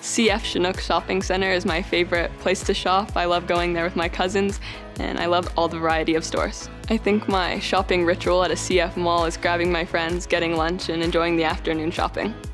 CF Chinook Shopping Center is my favorite place to shop. I love going there with my cousins, and I love all the variety of stores. I think my shopping ritual at a CF mall is grabbing my friends, getting lunch, and enjoying the afternoon shopping.